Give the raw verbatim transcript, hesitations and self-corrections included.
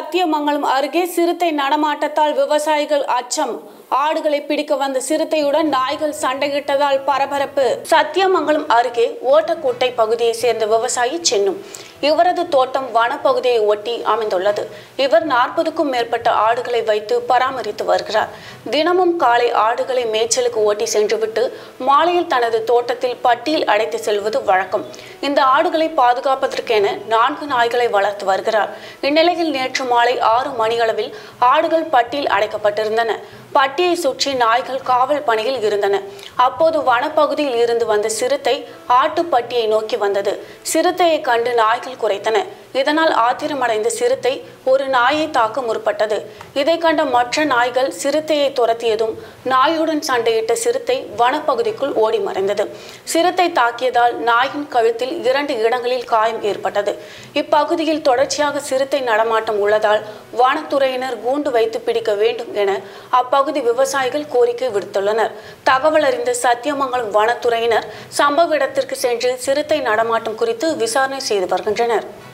சத்தியமங்கலம் அருகே சிறுத்தை நடமாட்டத்தால் விவசாயிகள் அச்சம். ஆடுகளை பிடிக்க வந்த சிறுத்தையுடன் நாய்கள் சண்டையிட்டதால் பரபரப்பு. சத்தியமங்கலம் அருகே ஓட்டக்கோட்டை பகுதியை சேர்ந்த விவசாயி சென்னும். இவரது தோட்டம் வனப்பகுதியை ஒட்டி அமைந்துள்ளது. இவர் நாற்பதுக்கும் மேற்பட்ட ஆடுகளை வைத்து பராமரித்து வருகிறார். தினமும் காலை ஆடுகளை மேய்ச்சலுக்கு ஓட்டி சென்றுவிட்டு மாலையில் தனது தோட்டத்தில் பட்டியில் அடைத்து செல்வது வழக்கம். இந்த ஆடுகளை பாதுகாப்பதற்கென நான்கு நாய்களை வளர்த்து வருகிறார். இந்நிலையில் நேற்று மாலை ஆறு மணியளவில் ஆடுகள் பட்டியில் அடைக்கப்பட்டிருந்தன. பட்டியை சுற்றி நாய்கள் காவல் பணியில் இருந்தன. அப்போது வனப்பகுதியில் இருந்து வந்த சிறுத்தை ஆட்டுப்பட்டியை நோக்கி வந்தது. சிறுத்தையை கண்டு நாய்கள் குறைத்தன. இதனால் ஆத்திரமடைந்த சிறுத்தை ஒரு நாயை தாக்க முற்பட்டது. இதை கண்ட மற்ற நாய்கள் சிறுத்தையை துரத்தியதும் நாயுடன் சண்டையிட்ட சிறுத்தை வனப்பகுதிக்குள் ஓடி மறைந்தது. சிறுத்தை தாக்கியதால் நாயின் கழுத்தில் இரண்டு இடங்களில் காயம் ஏற்பட்டது. இப்பகுதியில் தொடர்ச்சியாக சிறுத்தை நடமாட்டம் உள்ளதால் வனத்துறையினர் கூண்டு வைத்து பிடிக்க வேண்டும் என அப்பகுதி விவசாயிகள் கோரிக்கை விடுத்துள்ளனர். தகவல் அறிந்த சத்தியமங்கலம் வனத்துறையினர் சம்பவ இடத்திற்கு சென்று சிறுத்தை நடமாட்டம் குறித்து விசாரணை செய்து வருகின்றனர்.